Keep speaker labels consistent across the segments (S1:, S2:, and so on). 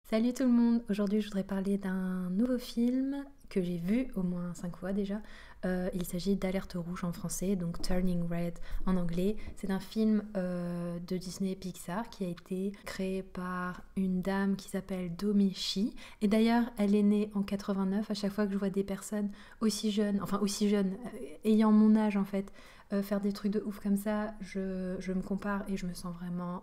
S1: Salut tout le monde, aujourd'hui je voudrais parler d'un nouveau film que j'ai vu au moins 5 fois déjà. Il s'agit d'Alerte rouge en français, donc Turning Red en anglais. C'est un film de Disney Pixar qui a été créé par une dame qui s'appelle Domi Shi. Et d'ailleurs elle est née en 89. À chaque fois que je vois des personnes aussi jeunes, ayant mon âge en fait, faire des trucs de ouf comme ça, je me compare et je me sens vraiment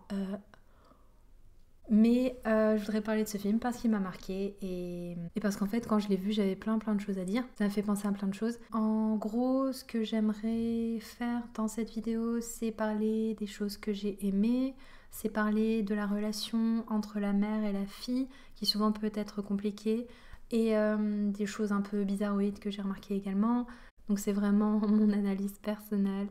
S1: je voudrais parler de ce film parce qu'il m'a marqué et parce qu'en fait quand je l'ai vu j'avais plein de choses à dire. Ça m'a fait penser à plein de choses. En gros ce que j'aimerais faire dans cette vidéo c'est parler des choses que j'ai aimées, c'est parler de la relation entre la mère et la fille qui souvent peut être compliquée et des choses un peu bizarroïdes que j'ai remarquées également. Donc c'est vraiment mon analyse personnelle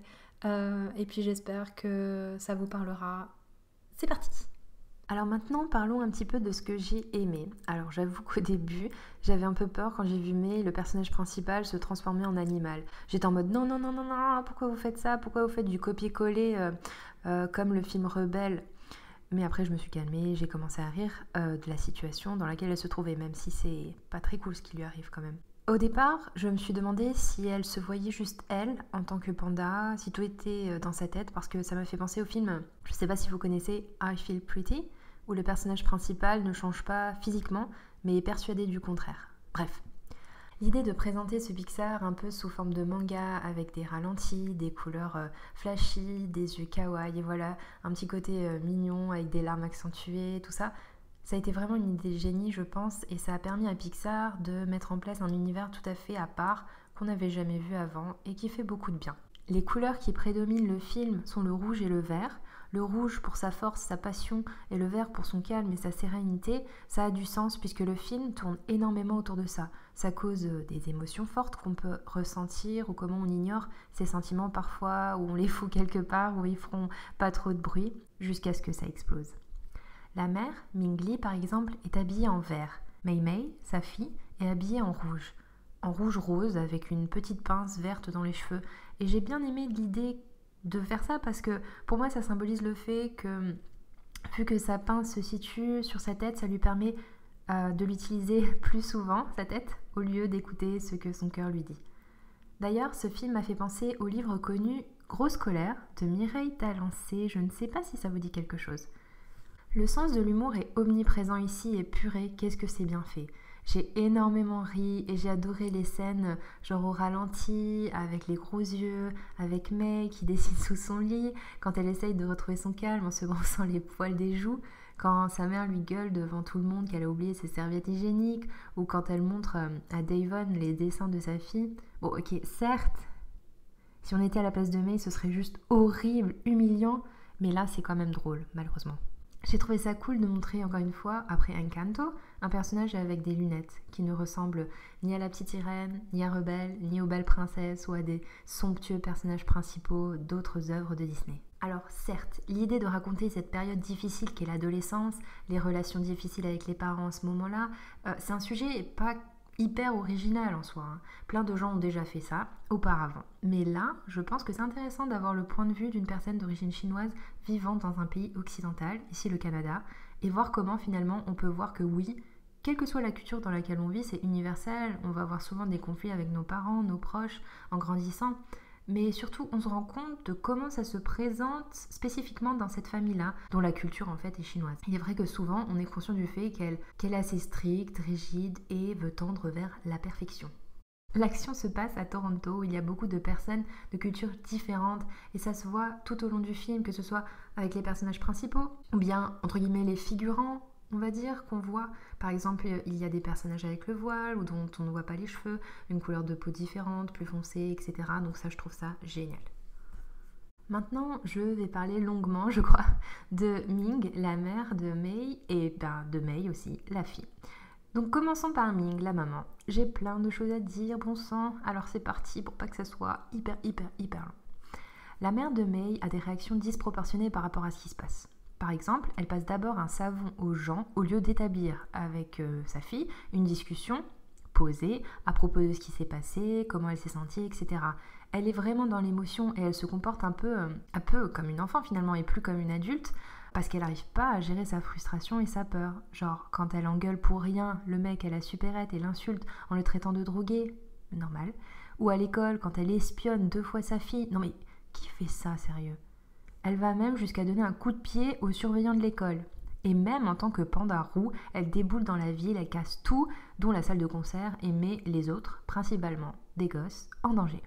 S1: et puis j'espère que ça vous parlera. C'est parti! Alors maintenant, parlons un petit peu de ce que j'ai aimé. Alors j'avoue qu'au début, j'avais un peu peur quand j'ai vu May, le personnage principal, se transformer en animal. J'étais en mode non, non, non, non, non, pourquoi vous faites ça? Pourquoi vous faites du copier-coller comme le film Rebelle? Mais après, je me suis calmée, j'ai commencé à rire de la situation dans laquelle elle se trouvait, même si c'est pas très cool ce qui lui arrive quand même. Au départ, je me suis demandé si elle se voyait juste elle en tant que panda, si tout était dans sa tête, parce que ça m'a fait penser au film, je sais pas si vous connaissez I Feel Pretty, où le personnage principal ne change pas physiquement, mais est persuadé du contraire. Bref. L'idée de présenter ce Pixar un peu sous forme de manga avec des ralentis, des couleurs flashy, des yeux kawaii, et voilà, un petit côté mignon avec des larmes accentuées, tout ça, ça a été vraiment une idée de génie, je pense, et ça a permis à Pixar de mettre en place un univers tout à fait à part qu'on n'avait jamais vu avant et qui fait beaucoup de bien. Les couleurs qui prédominent le film sont le rouge et le vert. Le rouge pour sa force, sa passion, et le vert pour son calme et sa sérénité. Ça a du sens puisque le film tourne énormément autour de ça. Ça cause des émotions fortes qu'on peut ressentir ou comment on ignore ces sentiments parfois, où on les fout quelque part, où ils feront pas trop de bruit, jusqu'à ce que ça explose. La mère, Ming Li par exemple, est habillée en vert. Mei Mei, sa fille, est habillée en rouge rose avec une petite pince verte dans les cheveux. Et j'ai bien aimé l'idée de faire ça parce que pour moi ça symbolise le fait que vu que sa pince se situe sur sa tête, ça lui permet de l'utiliser plus souvent, sa tête, au lieu d'écouter ce que son cœur lui dit. D'ailleurs, ce film m'a fait penser au livre connu Grosse colère de Mireille Talancé, je ne sais pas si ça vous dit quelque chose. Le sens de l'humour est omniprésent ici et purée, qu'est-ce que c'est bien fait. J'ai énormément ri et j'ai adoré les scènes genre au ralenti, avec les gros yeux, avec May qui dessine sous son lit, quand elle essaye de retrouver son calme en se brossant les poils des joues, quand sa mère lui gueule devant tout le monde qu'elle a oublié ses serviettes hygiéniques, ou quand elle montre à Davon les dessins de sa fille. Bon ok, certes, si on était à la place de May, ce serait juste horrible, humiliant, mais là c'est quand même drôle, malheureusement. J'ai trouvé ça cool de montrer encore une fois, après Encanto, un personnage avec des lunettes qui ne ressemble ni à la petite sirène, ni à Rebelle, ni aux belles princesses ou à des somptueux personnages principaux d'autres œuvres de Disney. Alors certes, l'idée de raconter cette période difficile qu'est l'adolescence, les relations difficiles avec les parents en ce moment-là, c'est un sujet pas hyper original en soi. Plein de gens ont déjà fait ça auparavant. Mais là, je pense que c'est intéressant d'avoir le point de vue d'une personne d'origine chinoise vivant dans un pays occidental, ici le Canada, et voir comment finalement on peut voir que oui, quelle que soit la culture dans laquelle on vit, c'est universel. On va avoir souvent des conflits avec nos parents, nos proches, en grandissant. Mais surtout, on se rend compte de comment ça se présente spécifiquement dans cette famille-là, dont la culture en fait est chinoise. Il est vrai que souvent, on est conscient du fait qu'elle est assez stricte, rigide et veut tendre vers la perfection. L'action se passe à Toronto où il y a beaucoup de personnes de cultures différentes et ça se voit tout au long du film, que ce soit avec les personnages principaux ou bien entre guillemets les figurants, on va dire, qu'on voit. Par exemple, il y a des personnages avec le voile ou dont on ne voit pas les cheveux, une couleur de peau différente, plus foncée, etc. Donc ça, je trouve ça génial. Maintenant, je vais parler longuement, je crois, de Ming, la mère de May, et de May aussi, la fille. Donc commençons par Ming, la maman. J'ai plein de choses à dire, bon sang, alors c'est parti pour pas que ça soit hyper long. La mère de May a des réactions disproportionnées par rapport à ce qui se passe. Par exemple, elle passe d'abord un savon aux gens au lieu d'établir avec sa fille une discussion posée à propos de ce qui s'est passé, comment elle s'est sentie, etc. Elle est vraiment dans l'émotion et elle se comporte un peu comme une enfant finalement et plus comme une adulte. parce qu'elle n'arrive pas à gérer sa frustration et sa peur. Genre, quand elle engueule pour rien le mec à la supérette et l'insulte en le traitant de drogué, normal. Ou à l'école, quand elle espionne 2 fois sa fille. Non mais, qui fait ça, sérieux? Elle va même jusqu'à donner un coup de pied au surveillant de l'école. Et même en tant que panda roux, elle déboule dans la ville, elle casse tout, dont la salle de concert, et met les autres, principalement des gosses, en danger.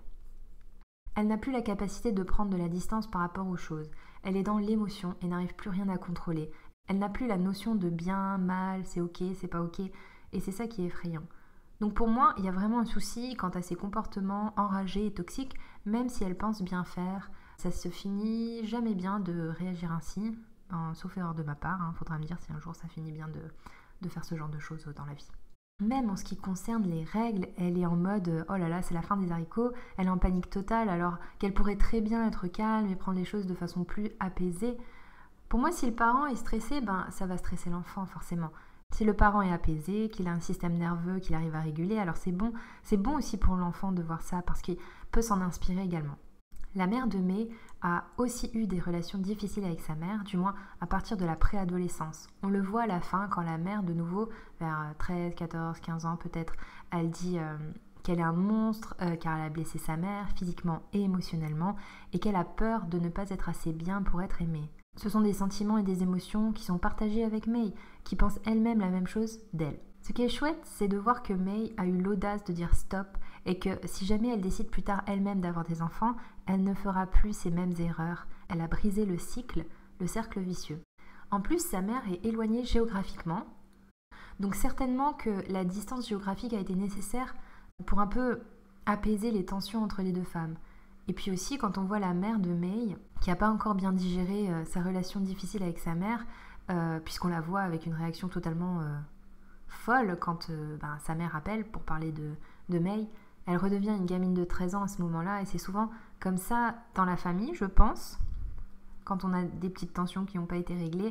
S1: Elle n'a plus la capacité de prendre de la distance par rapport aux choses. Elle est dans l'émotion et n'arrive plus rien à contrôler. Elle n'a plus la notion de bien, mal, c'est ok, c'est pas ok. Et c'est ça qui est effrayant. Donc pour moi, il y a vraiment un souci quant à ses comportements enragés et toxiques, même si elle pense bien faire. Ça se finit jamais bien de réagir ainsi, sauf erreur de ma part. Faudra me dire si un jour ça finit bien de faire ce genre de choses dans la vie. Même en ce qui concerne les règles, elle est en mode « oh là là, c'est la fin des haricots », elle est en panique totale alors qu'elle pourrait très bien être calme et prendre les choses de façon plus apaisée. Pour moi, si le parent est stressé, ça va stresser l'enfant forcément. Si le parent est apaisé, qu'il a un système nerveux qu'il arrive à réguler, alors c'est bon. C'est bon aussi pour l'enfant de voir ça parce qu'il peut s'en inspirer également. La mère de May a aussi eu des relations difficiles avec sa mère, du moins à partir de la préadolescence. On le voit à la fin quand la mère, de nouveau, vers 13, 14, 15 ans peut-être, elle dit qu'elle est un monstre car elle a blessé sa mère physiquement et émotionnellement et qu'elle a peur de ne pas être assez bien pour être aimée. Ce sont des sentiments et des émotions qui sont partagés avec May, qui pense elle-même la même chose d'elle. Ce qui est chouette, c'est de voir que May a eu l'audace de dire stop et que si jamais elle décide plus tard elle-même d'avoir des enfants, elle ne fera plus ces mêmes erreurs. Elle a brisé le cercle vicieux. En plus, sa mère est éloignée géographiquement, donc certainement que la distance géographique a été nécessaire pour un peu apaiser les tensions entre les deux femmes. Et puis aussi, quand on voit la mère de May, qui n'a pas encore bien digéré sa relation difficile avec sa mère, puisqu'on la voit avec une réaction totalement folle quand sa mère appelle pour parler de May, elle redevient une gamine de 13 ans à ce moment-là, et c'est souvent comme ça dans la famille, je pense, quand on a des petites tensions qui n'ont pas été réglées.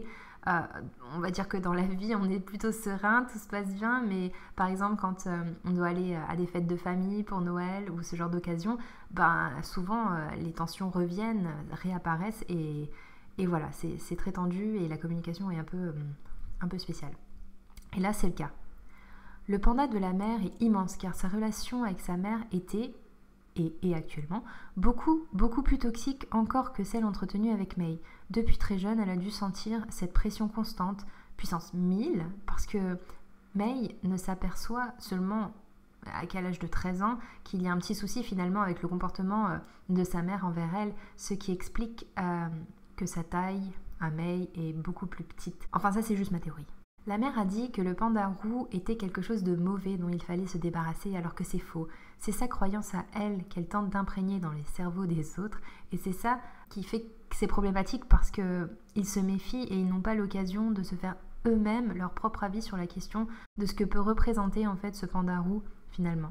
S1: On va dire que dans la vie, on est plutôt serein, tout se passe bien, mais par exemple, quand on doit aller à des fêtes de famille pour Noël ou ce genre d'occasion, souvent les tensions reviennent, réapparaissent, et voilà, c'est très tendu et la communication est un peu spéciale. Et là, c'est le cas. Le panda de la mère est immense car sa relation avec sa mère était, et actuellement, beaucoup plus toxique encore que celle entretenue avec May. Depuis très jeune, elle a dû sentir cette pression constante, puissance 1000, parce que May ne s'aperçoit seulement qu'à l'âge de 13 ans qu'il y a un petit souci finalement avec le comportement de sa mère envers elle, ce qui explique que sa taille à May est beaucoup plus petite. Enfin, ça c'est juste ma théorie. La mère a dit que le panda roux était quelque chose de mauvais dont il fallait se débarrasser alors que c'est faux. C'est sa croyance à elle qu'elle tente d'imprégner dans les cerveaux des autres et c'est ça qui fait que c'est problématique parce qu'ils se méfient et ils n'ont pas l'occasion de se faire eux-mêmes leur propre avis sur la question de ce que peut représenter en fait ce panda roux finalement.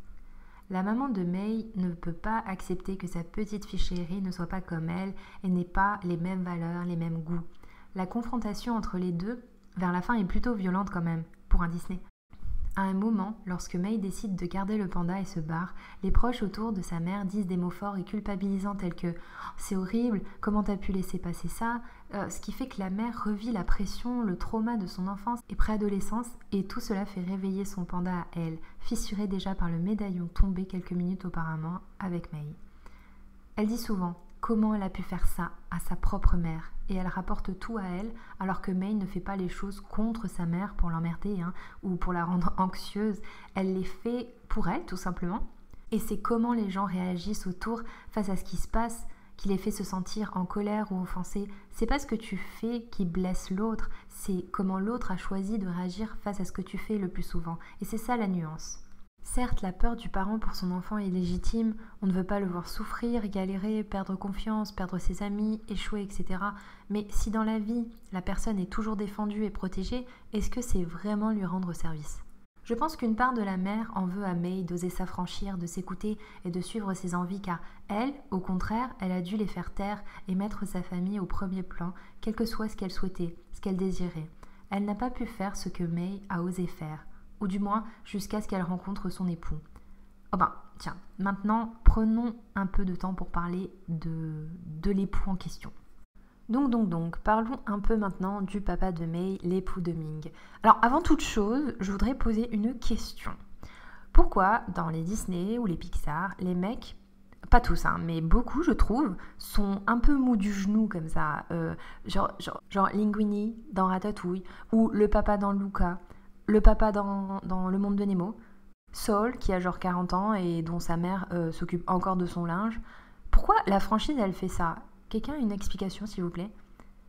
S1: La maman de May ne peut pas accepter que sa petite fille chérie ne soit pas comme elle et n'ait pas les mêmes valeurs, les mêmes goûts. La confrontation entre les deux vers la fin est plutôt violente quand même, pour un Disney. À un moment, lorsque May décide de garder le panda et se barre, les proches autour de sa mère disent des mots forts et culpabilisants tels que « c'est horrible, comment t'as pu laisser passer ça ?» Ce qui fait que la mère revit la pression, le trauma de son enfance et préadolescence et tout cela fait réveiller son panda à elle, fissuré déjà par le médaillon tombé quelques minutes auparavant avec May. Elle dit souvent comment elle a pu faire ça à sa propre mère et elle rapporte tout à elle alors que May ne fait pas les choses contre sa mère pour l'emmerder ou pour la rendre anxieuse. Elle les fait pour elle tout simplement et c'est comment les gens réagissent autour face à ce qui se passe qui les fait se sentir en colère ou offensés. C'est pas ce que tu fais qui blesse l'autre, c'est comment l'autre a choisi de réagir face à ce que tu fais le plus souvent et c'est ça la nuance. Certes, la peur du parent pour son enfant est légitime, on ne veut pas le voir souffrir, galérer, perdre confiance, perdre ses amis, échouer, etc. Mais si dans la vie, la personne est toujours défendue et protégée, est-ce que c'est vraiment lui rendre service ? Je pense qu'une part de la mère en veut à May d'oser s'affranchir, de s'écouter et de suivre ses envies car elle, au contraire, elle a dû les faire taire et mettre sa famille au premier plan, quel que soit ce qu'elle souhaitait, ce qu'elle désirait. Elle n'a pas pu faire ce que May a osé faire. Ou du moins jusqu'à ce qu'elle rencontre son époux. Tiens, maintenant, prenons un peu de temps pour parler de l'époux en question. Donc, parlons un peu maintenant du papa de Mei, l'époux de Ming. Alors, avant toute chose, je voudrais poser une question. Pourquoi, dans les Disney ou les Pixar, les mecs, pas tous, hein, mais beaucoup, je trouve, sont un peu mous du genou comme ça, genre Linguini dans Ratatouille, ou le papa dans Luca, le papa dans Le Monde de Nemo, Saul, qui a genre 40 ans et dont sa mère s'occupe encore de son linge. Pourquoi la franchise, elle fait ça ? Quelqu'un a une explication, s'il vous plaît ?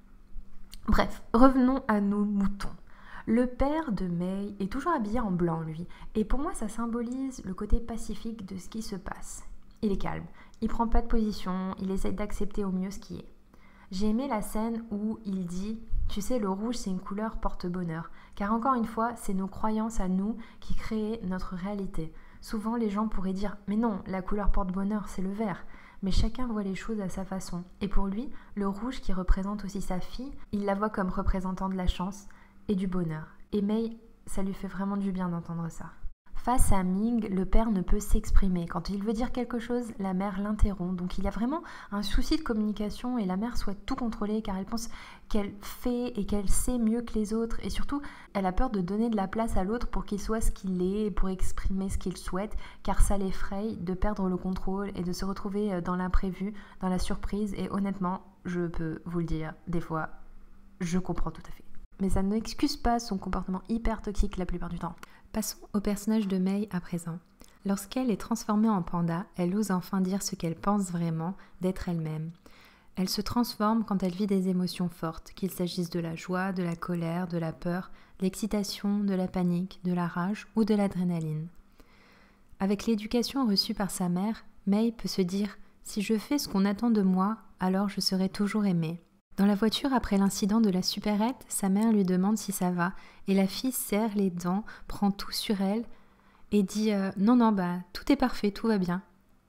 S1: Bref, revenons à nos moutons. Le père de Mei est toujours habillé en blanc, lui. Et pour moi, ça symbolise le côté pacifique de ce qui se passe. Il est calme, il prend pas de position, il essaye d'accepter au mieux ce qui est. J'ai aimé la scène où il dit « Tu sais, le rouge, c'est une couleur porte-bonheur. » Car encore une fois, c'est nos croyances à nous qui créent notre réalité. Souvent, les gens pourraient dire « Mais non, la couleur porte-bonheur, c'est le vert. » Mais chacun voit les choses à sa façon. Et pour lui, le rouge qui représente aussi sa fille, il la voit comme représentant de la chance et du bonheur. Et Mei, ça lui fait vraiment du bien d'entendre ça. Face à Ming, le père ne peut s'exprimer. Quand il veut dire quelque chose, la mère l'interrompt. Donc il y a vraiment un souci de communication et la mère souhaite tout contrôler car elle pense qu'elle fait et qu'elle sait mieux que les autres. Et surtout, elle a peur de donner de la place à l'autre pour qu'il soit ce qu'il est et pour exprimer ce qu'il souhaite car ça l'effraie de perdre le contrôle et de se retrouver dans l'imprévu, dans la surprise. Et honnêtement, je peux vous le dire, des fois, je comprends tout à fait. Mais ça n'excuse pas son comportement hyper toxique la plupart du temps. Passons au personnage de Mei à présent. Lorsqu'elle est transformée en panda, elle ose enfin dire ce qu'elle pense vraiment d'être elle-même. Elle se transforme quand elle vit des émotions fortes, qu'il s'agisse de la joie, de la colère, de la peur, de l'excitation, de la panique, de la rage ou de l'adrénaline. Avec l'éducation reçue par sa mère, Mei peut se dire « Si je fais ce qu'on attend de moi, alors je serai toujours aimée ». Dans la voiture, après l'incident de la supérette, sa mère lui demande si ça va et la fille serre les dents, prend tout sur elle et dit « Non, tout est parfait, tout va bien ».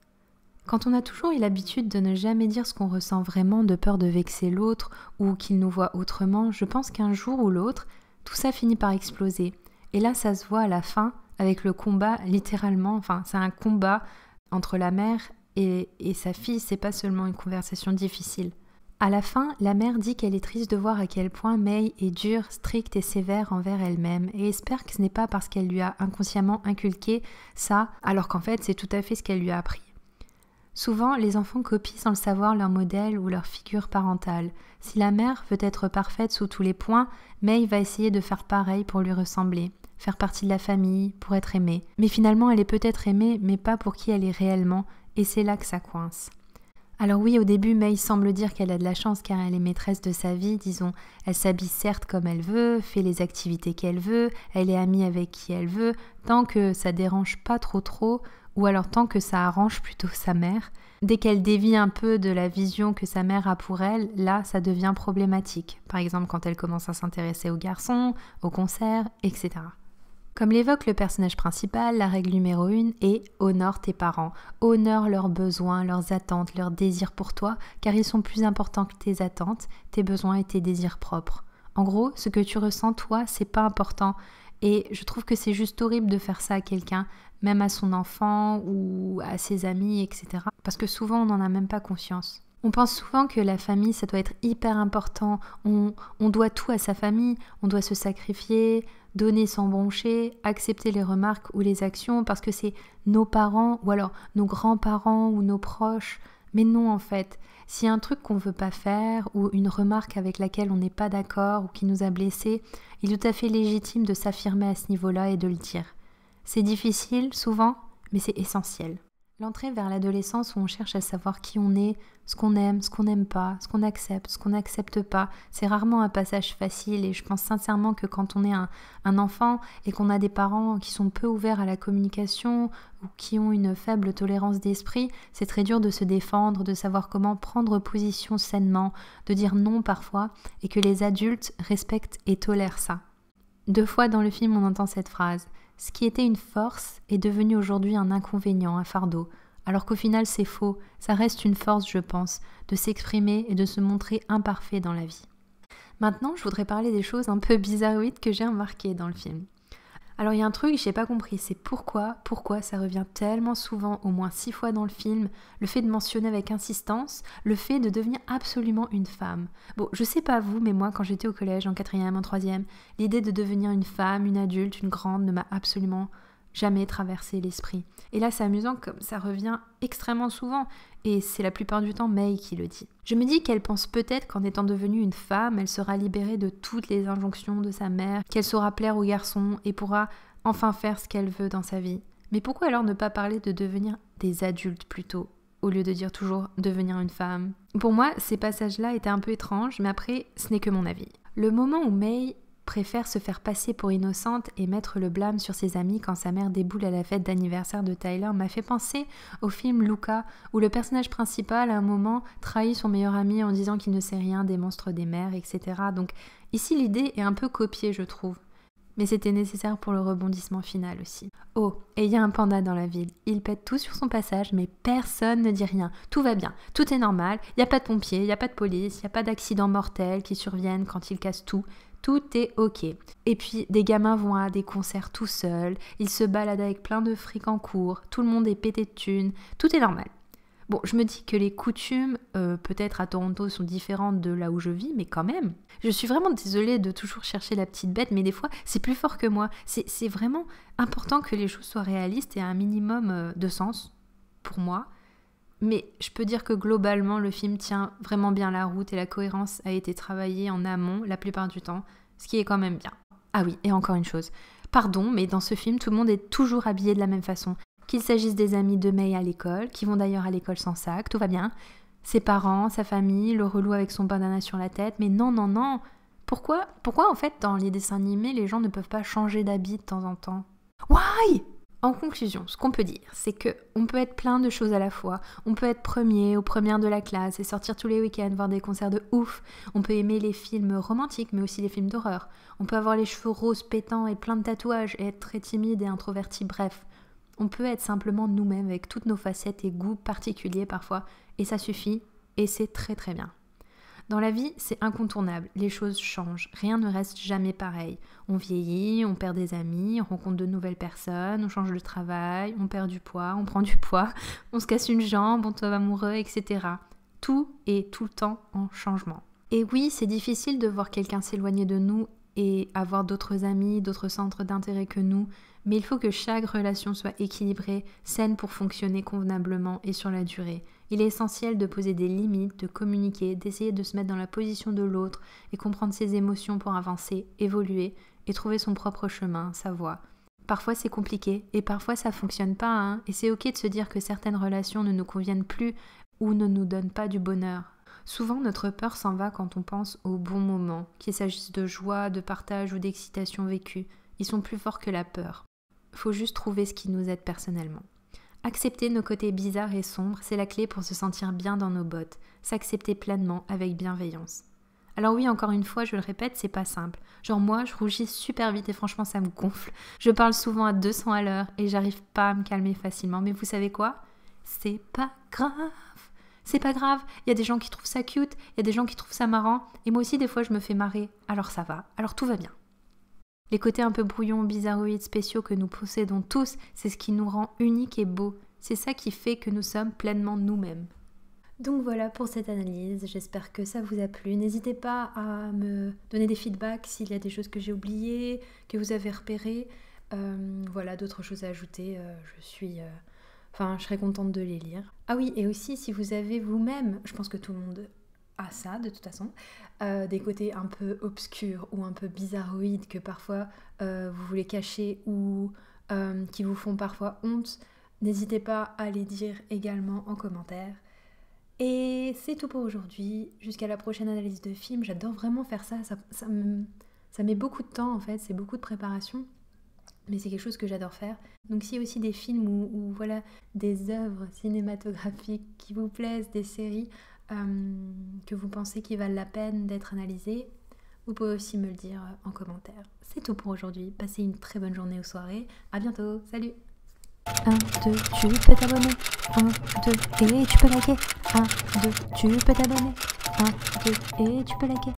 S1: Quand on a toujours eu l'habitude de ne jamais dire ce qu'on ressent vraiment de peur de vexer l'autre ou qu'il nous voit autrement, je pense qu'un jour ou l'autre, tout ça finit par exploser. Et là, ça se voit à la fin avec le combat, littéralement, enfin c'est un combat entre la mère et sa fille, c'est pas seulement une conversation difficile. À la fin, la mère dit qu'elle est triste de voir à quel point Mei est dure, stricte et sévère envers elle-même et espère que ce n'est pas parce qu'elle lui a inconsciemment inculqué ça, alors qu'en fait c'est tout à fait ce qu'elle lui a appris. Souvent, les enfants copient sans le savoir leur modèle ou leur figure parentale. Si la mère veut être parfaite sous tous les points, Mei va essayer de faire pareil pour lui ressembler, faire partie de la famille, pour être aimée. Mais finalement, elle est peut-être aimée, mais pas pour qui elle est réellement, et c'est là que ça coince. Alors oui, au début, Mei semble dire qu'elle a de la chance car elle est maîtresse de sa vie, disons. Elle s'habille certes comme elle veut, fait les activités qu'elle veut, elle est amie avec qui elle veut, tant que ça dérange pas trop, ou alors tant que ça arrange plutôt sa mère. Dès qu'elle dévie un peu de la vision que sa mère a pour elle, là, ça devient problématique. Par exemple, quand elle commence à s'intéresser aux garçons, aux concerts, etc. Comme l'évoque le personnage principal, la règle numéro 1 est « honore tes parents ». Honore leurs besoins, leurs attentes, leurs désirs pour toi, car ils sont plus importants que tes attentes, tes besoins et tes désirs propres. En gros, ce que tu ressens, toi, c'est pas important. Et je trouve que c'est juste horrible de faire ça à quelqu'un, même à son enfant ou à ses amis, etc. Parce que souvent, on n'en a même pas conscience. On pense souvent que la famille, ça doit être hyper important. On doit tout à sa famille, on doit se sacrifier, donner sans broncher, accepter les remarques ou les actions parce que c'est nos parents ou alors nos grands-parents ou nos proches. Mais non, en fait, s'il y a un truc qu'on ne veut pas faire ou une remarque avec laquelle on n'est pas d'accord ou qui nous a blessés, il est tout à fait légitime de s'affirmer à ce niveau-là et de le dire. C'est difficile, souvent, mais c'est essentiel. L'entrée vers l'adolescence où on cherche à savoir qui on est, ce qu'on aime, ce qu'on n'aime pas, ce qu'on n'accepte pas, c'est rarement un passage facile et je pense sincèrement que quand on est un enfant et qu'on a des parents qui sont peu ouverts à la communication ou qui ont une faible tolérance d'esprit, c'est très dur de se défendre, de savoir comment prendre position sainement, de dire non parfois et que les adultes respectent et tolèrent ça. 2 fois dans le film on entend cette phrase. Ce qui était une force est devenu aujourd'hui un inconvénient, un fardeau. Alors qu'au final c'est faux, ça reste une force je pense, de s'exprimer et de se montrer imparfait dans la vie. Maintenant je voudrais parler des choses un peu bizarroïdes que j'ai remarquées dans le film. Alors il y a un truc que j'ai pas compris, c'est pourquoi ça revient tellement souvent, au moins 6 fois dans le film, le fait de mentionner avec insistance le fait de devenir absolument une femme. Bon, je sais pas vous, mais moi quand j'étais au collège, en 4e, en 3e, l'idée de devenir une femme, une adulte, une grande ne m'a absolument jamais traversé l'esprit. Et là c'est amusant comme ça revient extrêmement souvent, et c'est la plupart du temps May qui le dit. Je me dis qu'elle pense peut-être qu'en étant devenue une femme, elle sera libérée de toutes les injonctions de sa mère, qu'elle saura plaire aux garçons et pourra enfin faire ce qu'elle veut dans sa vie. Mais pourquoi alors ne pas parler de devenir des adultes plutôt, au lieu de dire toujours devenir une femme? Pour moi, ces passages-là étaient un peu étranges, mais après, ce n'est que mon avis. Le moment où May préfère se faire passer pour innocente et mettre le blâme sur ses amis quand sa mère déboule à la fête d'anniversaire de Tyler m'a fait penser au film Luca, où le personnage principal à un moment trahit son meilleur ami en disant qu'il ne sait rien des monstres des mers, etc. Donc ici l'idée est un peu copiée je trouve, mais c'était nécessaire pour le rebondissement final aussi. Oh, et il y a un panda dans la ville, il pète tout sur son passage mais personne ne dit rien, tout va bien, tout est normal, il n'y a pas de pompiers, il n'y a pas de police, il n'y a pas d'accidents mortels qui surviennent quand il casse tout. Tout est ok. Et puis, des gamins vont à des concerts tout seuls, ils se baladent avec plein de fric en cours, tout le monde est pété de thunes, tout est normal. Bon, je me dis que les coutumes, peut-être à Toronto, sont différentes de là où je vis, mais quand même. Je suis vraiment désolée de toujours chercher la petite bête, mais des fois, c'est plus fort que moi. C'est vraiment important que les choses soient réalistes et à un minimum de sens, pour moi. Mais je peux dire que globalement, le film tient vraiment bien la route et la cohérence a été travaillée en amont la plupart du temps, ce qui est quand même bien. Ah oui, et encore une chose. Pardon, mais dans ce film, tout le monde est toujours habillé de la même façon. Qu'il s'agisse des amis de May à l'école, qui vont d'ailleurs à l'école sans sac, tout va bien. Ses parents, sa famille, le relou avec son bandana sur la tête, mais non, non, non. Pourquoi en fait, dans les dessins animés, les gens ne peuvent pas changer d'habit de temps en temps? Why? En conclusion, ce qu'on peut dire, c'est que on peut être plein de choses à la fois. On peut être premier ou première de la classe et sortir tous les week-ends, voir des concerts de ouf. On peut aimer les films romantiques, mais aussi les films d'horreur. On peut avoir les cheveux roses pétants et plein de tatouages et être très timide et introverti, bref. On peut être simplement nous-mêmes avec toutes nos facettes et goûts particuliers parfois, et ça suffit, et c'est très très bien. Dans la vie, c'est incontournable, les choses changent, rien ne reste jamais pareil. On vieillit, on perd des amis, on rencontre de nouvelles personnes, on change de travail, on perd du poids, on prend du poids, on se casse une jambe, on tombe amoureux, etc. Tout est tout le temps en changement. Et oui, c'est difficile de voir quelqu'un s'éloigner de nous et avoir d'autres amis, d'autres centres d'intérêt que nous, mais il faut que chaque relation soit équilibrée, saine pour fonctionner convenablement et sur la durée. Il est essentiel de poser des limites, de communiquer, d'essayer de se mettre dans la position de l'autre et comprendre ses émotions pour avancer, évoluer et trouver son propre chemin, sa voie. Parfois c'est compliqué et parfois ça fonctionne pas, hein, et c'est ok de se dire que certaines relations ne nous conviennent plus ou ne nous donnent pas du bonheur. Souvent notre peur s'en va quand on pense aux bons moments, qu'il s'agisse de joie, de partage ou d'excitation vécue. Ils sont plus forts que la peur. Faut juste trouver ce qui nous aide personnellement. Accepter nos côtés bizarres et sombres, c'est la clé pour se sentir bien dans nos bottes, s'accepter pleinement avec bienveillance. Alors oui, encore une fois, je le répète, c'est pas simple. Genre moi, je rougis super vite et franchement, ça me gonfle. Je parle souvent à 200 à l'heure et j'arrive pas à me calmer facilement. Mais vous savez quoi? C'est pas grave. C'est pas grave. Il y a des gens qui trouvent ça cute, il y a des gens qui trouvent ça marrant. Et moi aussi, des fois, je me fais marrer. Alors ça va. Alors tout va bien. Les côtés un peu brouillons, bizarroïdes, spéciaux que nous possédons tous, c'est ce qui nous rend uniques et beaux. C'est ça qui fait que nous sommes pleinement nous-mêmes. Donc voilà pour cette analyse, j'espère que ça vous a plu. N'hésitez pas à me donner des feedbacks s'il y a des choses que j'ai oubliées, que vous avez repérées. Voilà, d'autres choses à ajouter, je serais contente de les lire. Ah oui, et aussi si vous avez vous-même, je pense que tout le monde a ça de toute façon, des côtés un peu obscurs ou un peu bizarroïdes que parfois vous voulez cacher ou qui vous font parfois honte, n'hésitez pas à les dire également en commentaire. Et c'est tout pour aujourd'hui, jusqu'à la prochaine analyse de film. J'adore vraiment faire ça, ça met beaucoup de temps en fait, c'est beaucoup de préparation, mais c'est quelque chose que j'adore faire. Donc s'il y a aussi des films ou voilà, des œuvres cinématographiques qui vous plaisent, des séries que vous pensez qui valent la peine d'être analysées, vous pouvez aussi me le dire en commentaire. C'est tout pour aujourd'hui, passez une très bonne journée ou soirée, à bientôt, salut! 1, 2, tu peux t'abonner. 1, 2, et tu peux liker. 1, 2, tu peux t'abonner. 1, 2, et tu peux liker.